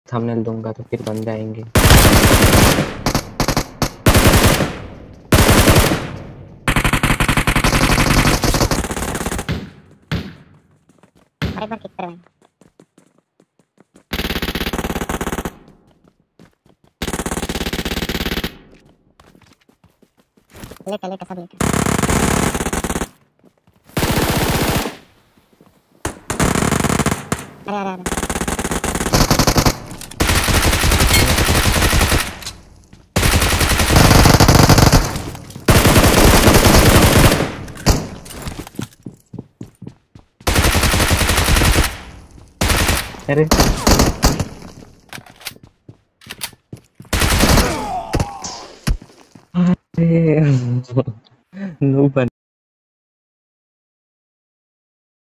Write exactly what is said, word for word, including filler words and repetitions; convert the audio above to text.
Thumbnail दूंगा तो फिर बन जाएंगे। और एक बार किक कर भाई। लेके लेके सब लेके। अरे अरे अरे अरे अरे नो बन